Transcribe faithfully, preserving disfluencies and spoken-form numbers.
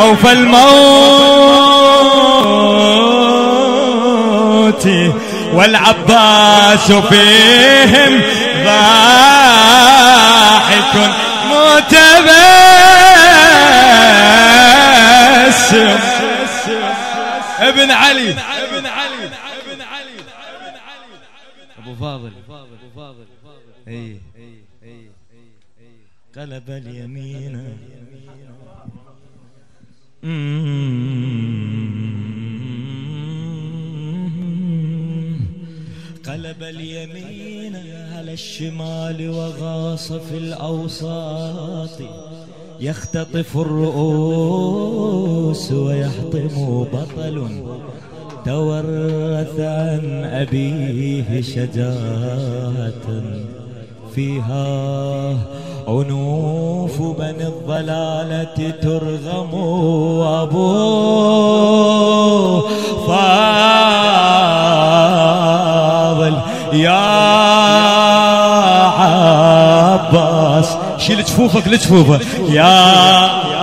خوف الموت والعباس فيهم ضاحك متبسم. ابن علي ابن علي ابن علي ابو فاضل اي قلب اليمين قلب اليمين على الشمال وغاص في الأوساط يختطف الرؤوس ويحطم بطل تورث عن أبيه شجاعة فيها عنوف بني الضلالة ترغم أبوه فاضل يا عباس شيل جفوفك لجفوفه يا